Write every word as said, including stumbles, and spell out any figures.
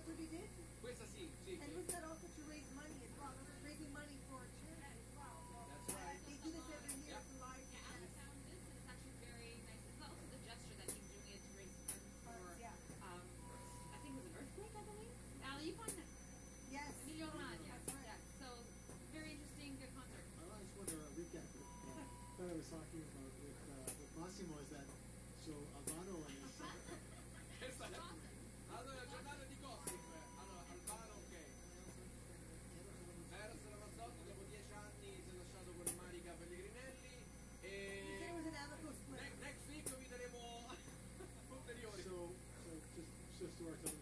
That's what he did? Questa sì, sì. And was that also to raise money as well? It was raising money for charity as well. That's right. They do this every year Yeah. for life. Yeah, Alex found this, and it's actually very nice. It's also the gesture that he's doing it to raise funds for, Yeah. um, I think it was an earthquake, I believe. Al, you find that? Yes. Emilio Romagna. That's right. Yeah. So, very interesting, good concert. I just want to recap what uh, I was talking about with, uh, with Massimo is that so Albano and his son. Questa è... Allora, giornata di gossip. Allora, Albano, ok. Eros Ramazzotti dopo dieci anni si è lasciato con Marica Pellegrinelli e There was an amicable split. next, next week vi daremo ulteriori. So, so just just to our